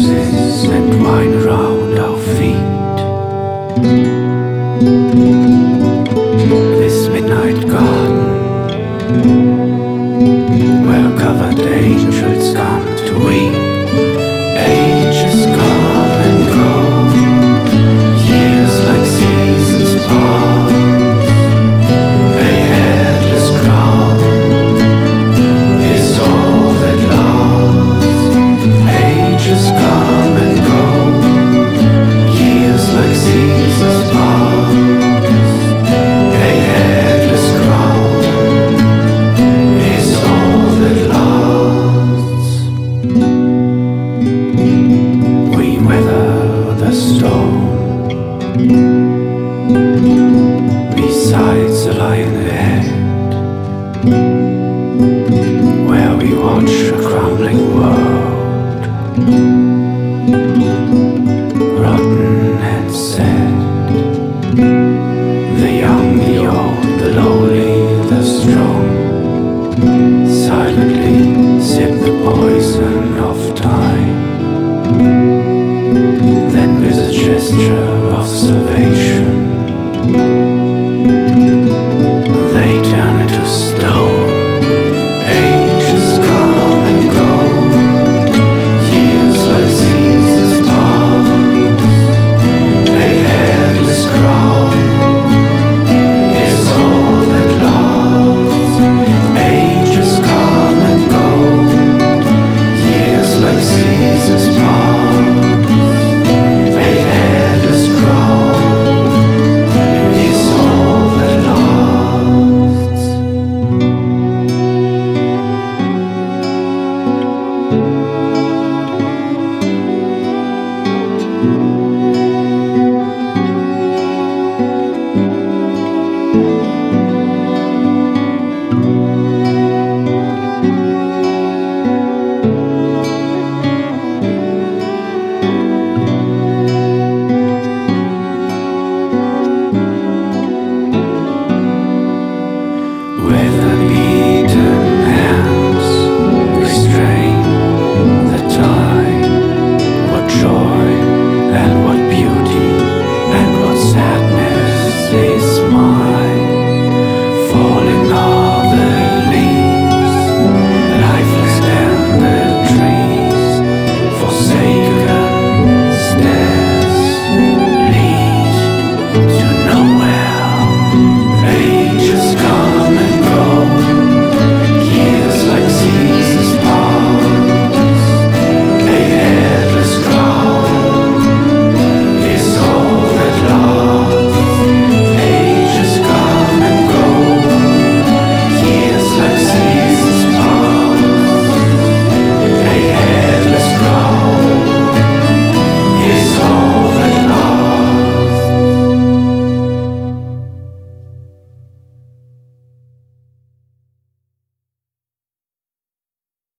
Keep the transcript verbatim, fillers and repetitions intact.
roses and wine around our feet. This midnight garden, where covered angels come to weep. Ages come and go, years like seasons pass. A headless crown is all that lasts. Ages come and go, years like seasons pass. A headless crown is all that lasts. We weather the storm besides the lion head, where we watch a crumbling world